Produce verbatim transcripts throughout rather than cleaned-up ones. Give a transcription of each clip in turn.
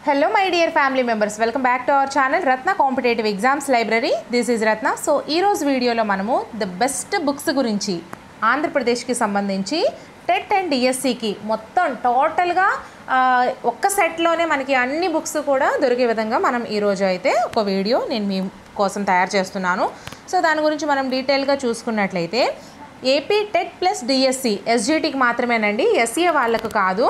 Hello my dear family members, welcome back to our channel Ratna Competitive Exams Library. This is Ratna. So ee roz video lo manamu the best books gurinchi Andhra Pradesh ki sambandhinchi TET and D S C ki mottham total ga ఒక్క set లోనే మనకి అన్ని books కూడా దొరికే విధంగా మనం ఈ రోజు అయితే ఒక వీడియో నేను మీ కోసం తయారు చేస్తున్నాను. సో దాని గురించి మనం డీటెయిల్ గా చూసుకున్నట్లయితే ఏపీ టెట్ ప్లస్ డిఎస్సి ఎస్జిటికి మాత్రమేనండి, ఎస్ఏ వాళ్ళకు కాదు.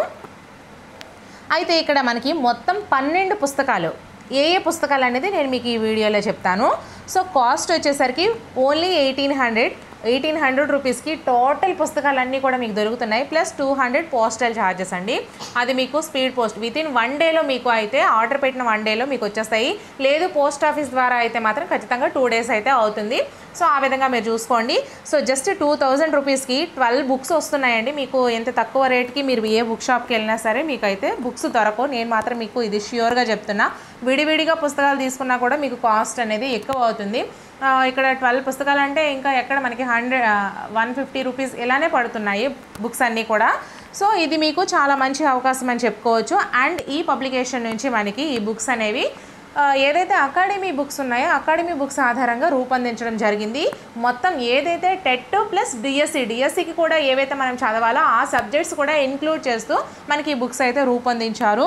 అయితే ఇక్కడ మనకి మొత్తం పన్నెండు పుస్తకాలు, ఏ ఏ పుస్తకాలు అనేది నేను మీకు ఈ వీడియోలో చెప్తాను. సో కాస్ట్ వచ్చేసరికి only eighteen hundred eighteen hundred రూపీస్కి టోటల్ పుస్తకాలన్నీ కూడా మీకు దొరుకుతున్నాయి. Plus two hundred postal charges అండి. అది మీకు speed post within one డేలో మీకు అయితే ఆర్డర్ పెట్టిన వన్ డేలో మీకు వచ్చేస్తాయి. లేదు పోస్ట్ ఆఫీస్ ద్వారా అయితే మాత్రం ఖచ్చితంగా టూ డేస్ అయితే అవుతుంది. సో ఆ విధంగా మీరు చూసుకోండి. సో జస్ట్ టూ థౌజండ్ రూపీస్కి ట్వెల్వ్ బుక్స్ వస్తున్నాయండి. మీకు ఎంత తక్కువ రేట్కి మీరు ఏ బుక్ షాప్కి వెళ్ళినా సరే మీకు అయితే బుక్స్ దొరకవు. నేను మాత్రం మీకు ఇది ష్యూర్గా చెప్తున్నా. విడివిడిగా పుస్తకాలు తీసుకున్నా కూడా మీకు కాస్ట్ అనేది ఎక్కువ అవుతుంది. ఇక్కడ ట్వెల్వ్ పుస్తకాలు అంటే ఇంకా ఎక్కడ మనకి హండ్రెడ్ వన్ ఫిఫ్టీ రూపీస్ ఇలానే పడుతున్నాయి బుక్స్ అన్నీ కూడా. సో ఇది మీకు చాలా మంచి అవకాశం అని చెప్పుకోవచ్చు. అండ్ ఈ పబ్లికేషన్ నుంచి మనకి ఈ బుక్స్ అనేవి ఏదైతే అకాడమీ బుక్స్ ఉన్నాయో అకాడమీ బుక్స్ ఆధారంగా రూపొందించడం జరిగింది. మొత్తం ఏదైతే టెట్ ప్లస్ డిఎస్సి డిఎస్సికి కూడా ఏవైతే మనం చదవాలో ఆ సబ్జెక్ట్స్ కూడా ఇన్క్లూడ్ చేస్తూ మనకి ఈ బుక్స్ అయితే రూపొందించారు.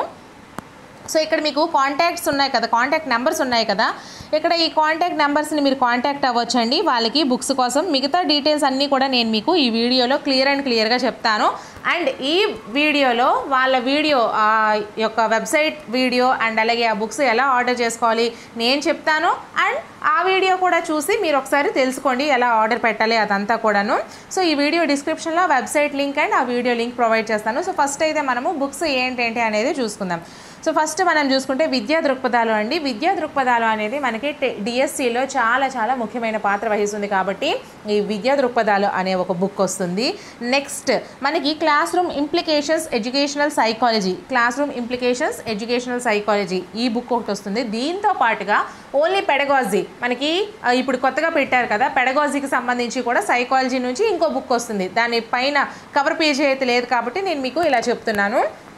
సో ఇక్కడ మీకు కాంటాక్ట్స్ ఉన్నాయి కదా, కాంటాక్ట్ నెంబర్స్ ఉన్నాయి కదా, ఇక్కడ ఈ కాంటాక్ట్ నెంబర్స్ని మీరు కాంటాక్ట్ అవ్వచ్చండి వాళ్ళకి బుక్స్ కోసం. మిగతా డీటెయిల్స్ అన్నీ కూడా నేను మీకు ఈ వీడియోలో క్లియర్ అండ్ క్లియర్గా చెప్తాను. అండ్ ఈ వీడియోలో వాళ్ళ వీడియో యొక్క వెబ్సైట్ వీడియో అండ్ అలాగే ఆ బుక్స్ ఎలా ఆర్డర్ చేసుకోవాలి నేను చెప్తాను. అండ్ ఆ వీడియో కూడా చూసి మీరు ఒకసారి తెలుసుకోండి ఎలా ఆర్డర్ పెట్టాలి అదంతా కూడాను. సో ఈ వీడియో డిస్క్రిప్షన్లో వెబ్సైట్ లింక్ అండ్ ఆ వీడియో లింక్ ప్రొవైడ్ చేస్తాను. సో ఫస్ట్ అయితే మనము బుక్స్ ఏంటేంటి అనేది చూసుకుందాం. సో ఫస్ట్ మనం చూసుకుంటే విద్యా దృక్పథాలు అండి. విద్యా దృక్పథాలు అనేది మనకి డిఎస్సిలో చాలా చాలా ముఖ్యమైన పాత్ర వహిస్తుంది కాబట్టి ఈ విద్యా దృక్పథాలు అనే ఒక బుక్ వస్తుంది. నెక్స్ట్ మనకి classroom implications educational psychology classroom implications educational psychology ఈ బుక్ ఒకటి వస్తుంది. దీంతో పాటుగా ఓన్లీ పెడగాజీ మనకి ఇప్పుడు కొత్తగా పెట్టారు కదా, పెడగాజీకి సంబంధించి కూడా సైకాలజీ నుంచి ఇంకో బుక్ వస్తుంది. దాని పైన కవర్ పేజీ అయితే లేదు కాబట్టి నేను మీకు ఇలా చెప్తున్నాను.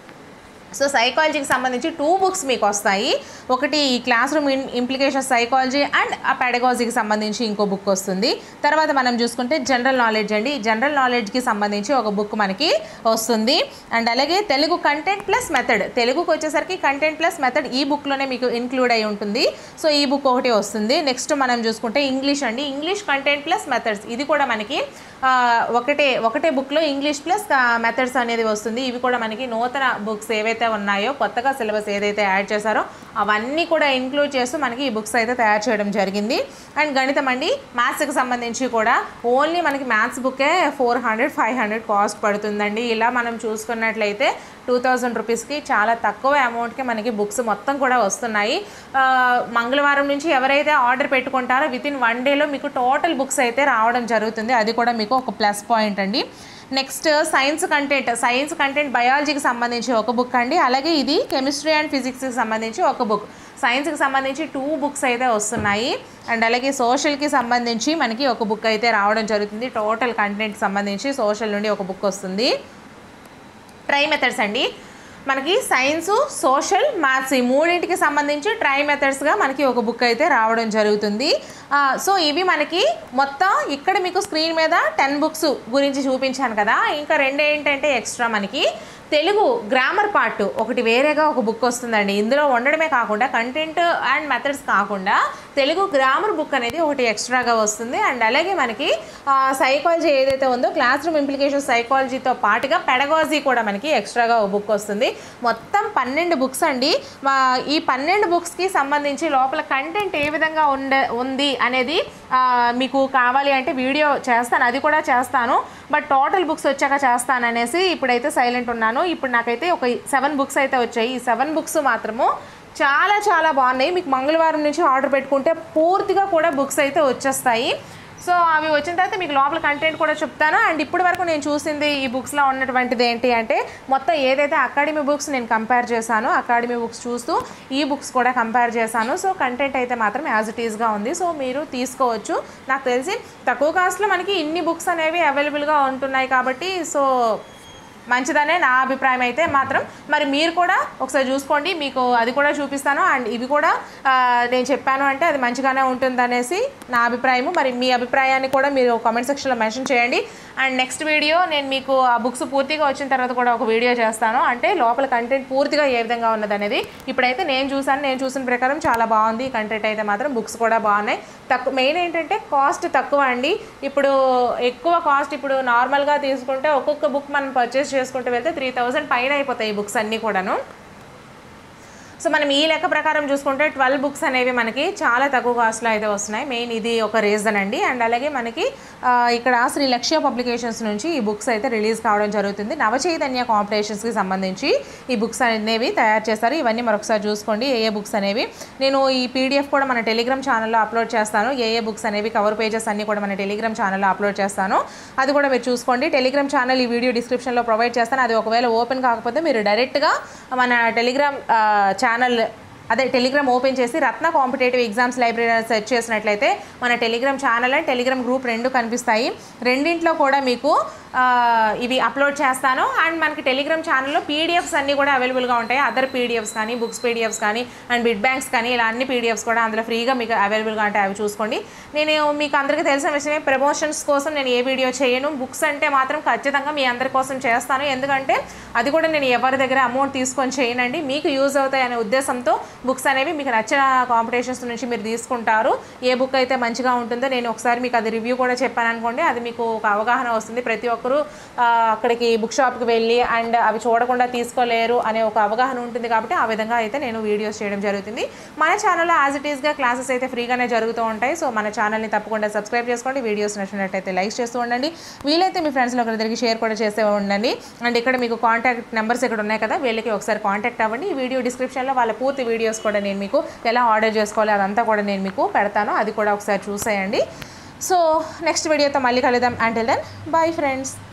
సో సైకాలజీకి సంబంధించి టూ బుక్స్ మీకు వస్తాయి. ఒకటి ఈ classroom implications psychology and ఆ పెడగాజీకి సంబంధించి ఇంకో బుక్ వస్తుంది. తర్వాత మనం చూసుకుంటే జనరల్ నాలెడ్జ్ అండి, జనరల్ నాలెడ్జ్కి సంబంధించి ఒక బుక్ మనకి వస్తుంది. అండ్ అలాగే తెలుగు కంటెంట్ ప్లస్ మెథడ్, తెలుగుకి వచ్చేసరికి కంటెంట్ ప్లస్ మెథడ్ ఈ బుక్లోనే మీకు ఇన్క్లూడ్ అయి ఉంటుంది. సో ఈ బుక్ ఒకటి వస్తుంది. నెక్స్ట్ మనం చూసుకుంటే ఇంగ్లీష్ అండి, ఇంగ్లీష్ కంటెంట్ ప్లస్ మెథడ్స్ ఇది కూడా మనకి ఒకటే ఒకటే బుక్లో ఇంగ్లీష్ ప్లస్ మెథడ్స్ అనేది వస్తుంది. ఇవి కూడా మనకి నూతన బుక్స్ ఏవైతే ఉన్నాయో కొత్తగా సిలబస్ ఏదైతే యాడ్ చేశారో అవన్నీ కూడా ఇంక్లూడ్ చేస్తూ మనకి ఈ బుక్స్ అయితే తయారు చేయడం జరిగింది. అండ్ గణితం అండి, మ్యాథ్స్కి సంబంధించి కూడా ఓన్లీ మనకి మ్యాథ్స్ బుక్కే four hundred five hundred cost పడుతుందండి. ఇలా మనం చూసుకున్నట్లయితే టూ థౌజండ్ రూపీస్కి చాలా తక్కువ అమౌంట్కి మనకి బుక్స్ మొత్తం కూడా వస్తున్నాయి. మంగళవారం నుంచి ఎవరైతే ఆర్డర్ పెట్టుకుంటారో విత్ ఇన్ వన్ డేలో మీకు టోటల్ బుక్స్ అయితే రావడం జరుగుతుంది. అది కూడా మీకు ఒక ప్లస్ పాయింట్ అండి. Next science content science content బయాలజీకి సంబంధించి ఒక బుక్ అండి. అలాగే ఇది కెమిస్ట్రీ అండ్ ఫిజిక్స్కి సంబంధించి ఒక బుక్. సైన్స్కి సంబంధించి టూ బుక్స్ అయితే వస్తున్నాయి. అండ్ అలాగే సోషల్కి సంబంధించి మనకి ఒక బుక్ అయితే రావడం జరుగుతుంది. టోటల్ కంటెంట్ సంబంధించి సోషల్ నుండి ఒక బుక్ వస్తుంది. ట్రై మెథడ్స్ అండి, మనకి సైన్సు సోషల్ మ్యాథ్స్ ఈ మూడింటికి సంబంధించి ట్రై మెథడ్స్గా మనకి ఒక బుక్ అయితే రావడం జరుగుతుంది. సో ఇవి మనకి మొత్తం ఇక్కడ మీకు స్క్రీన్ మీద టెన్ బుక్స్ గురించి చూపించాను కదా, ఇంకా రెండు ఏంటంటే ఎక్స్ట్రా మనకి తెలుగు గ్రామర్ పార్ట్ ఒకటి వేరేగా ఒక బుక్ వస్తుందండి. ఇందులో ఉండడమే కాకుండా కంటెంట్ అండ్ మెథడ్స్ కాకుండా తెలుగు గ్రామర్ బుక్ అనేది ఒకటి ఎక్స్ట్రాగా వస్తుంది. అండ్ అలాగే మనకి సైకాలజీ ఏదైతే ఉందో క్లాస్ రూమ్ ఇంప్లికేషన్ సైకాలజీతో పాటుగా పెడగాజీ కూడా మనకి ఎక్స్ట్రాగా ఒక బుక్ వస్తుంది. మొత్తం పన్నెండు బుక్స్ అండి. ఈ పన్నెండు బుక్స్కి సంబంధించి లోపల కంటెంట్ ఏ విధంగా ఉండ ఉంది అనేది మీకు కావాలి అంటే వీడియో చేస్తాను, అది కూడా చేస్తాను. బట్ టోటల్ బుక్స్ వచ్చాక చేస్తాను అనేసి ఇప్పుడైతే సైలెంట్ ఉన్నాను. ఇప్పుడు నాకైతే ఒక సెవెన్ బుక్స్ అయితే వచ్చాయి. ఈ సెవెన్ బుక్స్ మాత్రము చాలా చాలా బాగున్నాయి. మీకు మంగళవారం నుంచి ఆర్డర్ పెట్టుకుంటే పూర్తిగా కూడా బుక్స్ అయితే వచ్చేస్తాయి. సో అవి వచ్చిన తర్వాత మీకు లోపల కంటెంట్ కూడా చెప్తాను. అండ్ ఇప్పటి వరకు నేను చూసింది ఈ బుక్స్లో ఉన్నటువంటిది ఏంటి అంటే మొత్తం ఏదైతే అకాడమీ బుక్స్ నేను కంపేర్ చేశానో అకాడమీ బుక్స్ చూస్తూ ఈ బుక్స్ కూడా కంపేర్ చేశాను. సో కంటెంట్ అయితే మాత్రం యాజ్ ఇట్ ఈస్గా ఉంది. సో మీరు తీసుకోవచ్చు. నాకు తెలిసి తక్కువ కాస్ట్లో మనకి ఇన్ని బుక్స్ అనేవి అవైలబుల్గా ఉంటున్నాయి కాబట్టి సో మంచిదనే నా అభిప్రాయం అయితే మాత్రం. మరి మీరు కూడా ఒకసారి చూసుకోండి, మీకు అది కూడా చూపిస్తాను. అండ్ ఇవి కూడా నేను చెప్పాను అంటే అది మంచిగానే ఉంటుందనేసి నా అభిప్రాయము. మరి మీ అభిప్రాయాన్ని కూడా మీరు కామెంట్ సెక్షన్లో మెన్షన్ చేయండి. అండ్ నెక్స్ట్ వీడియో నేను మీకు ఆ బుక్స్ పూర్తిగా వచ్చిన తర్వాత కూడా ఒక వీడియో చేస్తాను, అంటే లోపల కంటెంట్ పూర్తిగా ఏ విధంగా ఉన్నదనేది. ఇప్పుడైతే నేను చూసాను, నేను చూసిన ప్రకారం చాలా బాగుంది కంటెంట్ అయితే మాత్రం. బుక్స్ కూడా బాగున్నాయి. తక్కువ మెయిన్ ఏంటంటే కాస్ట్ తక్కువ అండి. ఇప్పుడు ఎక్కువ కాస్ట్, ఇప్పుడు నార్మల్గా తీసుకుంటే ఒక్కొక్క బుక్ మనం పర్చేస్ చేసుకుంటూ వెళ్తే త్రీ థౌజండ్ పైన అయిపోతాయి ఈ బుక్స్ అన్నీ కూడాను. సో మనం ఈ లెక్క ప్రకారం చూసుకుంటే ట్వెల్వ్ బుక్స్ అనేవి మనకి చాలా తక్కువ కాస్ట్లో అయితే వస్తున్నాయి. మెయిన్ ఇది ఒక రీజన్ అండి. అండ్ అలాగే మనకి ఇక్కడ శ్రీ లక్ష్య పబ్లికేషన్స్ నుంచి ఈ బుక్స్ అయితే రిలీజ్ కావడం జరుగుతుంది. నవచైతన్య కాంపిటీషన్స్కి సంబంధించి ఈ బుక్స్ అనేవి తయారు చేస్తారు. ఇవన్నీ మరొకసారి చూసుకోండి ఏ ఏ బుక్స్ అనేవి. నేను ఈ పీడిఎఫ్ కూడా మన టెలిగ్రామ్ ఛానల్లో అప్లోడ్ చేస్తాను. ఏ ఏ బుక్స్ అనేవి కవర్ పేజెస్ అన్నీ కూడా మన టెలిగ్రామ్ ఛానల్లో అప్లోడ్ చేస్తాను. అది కూడా మీరు చూసుకోండి. టెలిగ్రామ్ ఛానల్ ఈ వీడియో డిస్క్రిప్షన్లో ప్రొవైడ్ చేస్తాను. అది ఒకవేళ ఓపెన్ కాకపోతే మీరు డైరెక్ట్గా మన టెలిగ్రామ్ ఛానల్ అదే టెలిగ్రామ్ ఓపెన్ చేసి Ratna competitive exams library search చేసినట్లయితే మన Telegram channel and Telegram group రెండు కనిపిస్తాయి. రెండింట్లో కూడా మీకు ఇవి అప్లోడ్ చేస్తాను. అండ్ మనకి టెలిగ్రామ్ ఛానల్లో పీడిఎఫ్స్ అన్నీ కూడా అవైలబుల్గా ఉంటాయి. అదర్ పీడిఎఫ్స్ కానీ, బుక్స్ పీడిఎఫ్స్ కానీ, అండ్ బిడ్ బ్యాంక్స్ కానీ, ఇలా అన్ని పీడిఎఫ్స్ కూడా అందులో ఫ్రీగా మీకు అవైలబుల్గా ఉంటాయి. అవి చూసుకోండి. నేను మీకు అందరికీ తెలిసిన విషయమే, ప్రమోషన్స్ కోసం నేను ఏ వీడియో చేయను. బుక్స్ అంటే మాత్రం ఖచ్చితంగా మీ అందరి కోసం చేస్తాను. ఎందుకంటే అది కూడా నేను ఎవరి దగ్గర అమౌంట్ తీసుకొని చేయనండి. మీకు యూజ్ అవుతాయి అనే ఉద్దేశంతో బుక్స్ అనేవి మీకు నచ్చిన కాంపిటీషన్స్ నుంచి మీరు తీసుకుంటారు. ఏ బుక్ అయితే మంచిగా ఉంటుందో నేను ఒకసారి మీకు అది రివ్యూ కూడా చెప్పాను అనుకోండి, అది మీకు ఒక అవగాహన వస్తుంది. ప్రతి ఒక్కరూ అక్కడికి బుక్ షాప్కి వెళ్ళి అండ్ అవి చూడకుండా తీసుకోలేరు అనే ఒక అవగాహన ఉంటుంది. కాబట్టి ఆ విధంగా అయితే నేను వీడియోస్ చేయడం జరుగుతుంది. మన ఛానల్లో యాజ్ ఇట్ ఈస్గా క్లాసెస్ అయితే ఫ్రీగానే జరుగుతూ ఉంటాయి. సో మన ఛానల్ని తప్పకుండా సబ్స్క్రైబ్ చేసుకోండి. వీడియోస్ నచ్చినట్టయితే లైక్ చేస్తూ ఉండండి. వీలైతే మీ ఫ్రెండ్స్లో ఒకరిద్దరికి షేర్ కూడా చేస్తూ ఉండండి. అండ్ ఇక్కడ మీకు కాంటాక్ట్ నెంబర్స్ ఇక్కడ ఉన్నాయి కదా, వీళ్ళకి ఒకసారి కాంటాక్ట్ అవ్వండి. ఈ వీడియో డిస్క్రిప్షన్లో వాళ్ళ పూర్తి వీడియోస్ కూడా నేను మీకు ఎలా ఆర్డర్ చేసుకోవాలి అదంతా కూడా నేను మీకు పెడతాను. అది కూడా ఒకసారి చూసేయండి. సో నెక్స్ట్ వీడియోతో మళ్ళీ కలుద్దాం. Until then bye friends.